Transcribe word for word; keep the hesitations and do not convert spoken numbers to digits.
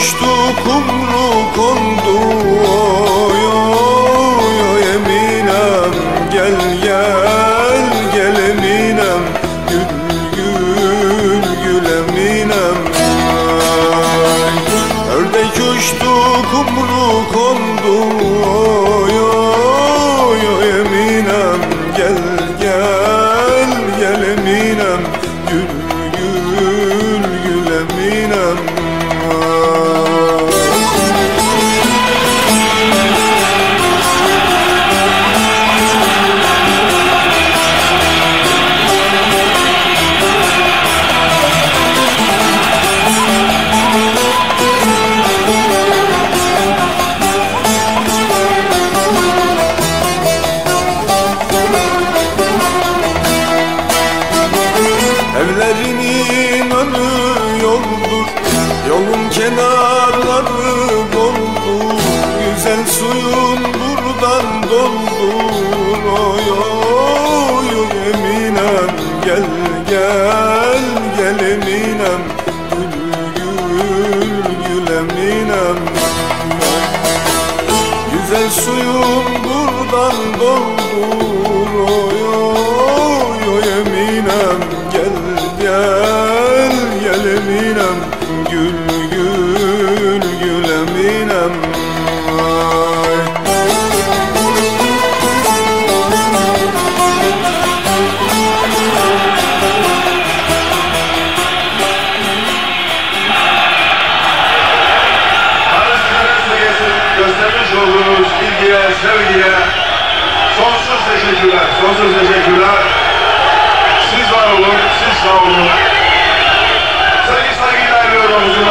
coştu kumru kondu, oy oy oy Eminem, gel gel gel Eminem, gül gül gül Eminem. Ördek uçtu kumru kondu, oy oy oy Eminem, gel gel gel Eminem, gül gül gül Eminem. Evlerinin önü yoldur, yolun kenarları doldur, güzel suyun buradan doldur, oy oy oy Eminem, gel gel gel Eminem, gül gül gül Eminem. Güzel suyun buradan doldur, oy oy oy Eminem, gel gel gel Eminem, gül gül gül Eminem. Ay. Göstermiş olduğunuz ilgiye, sevgiye sonsuz teşekkürler, sonsuz teşekkürler. Siz var olun, siz sağ olun. Sevgi saygıyla ediyorum.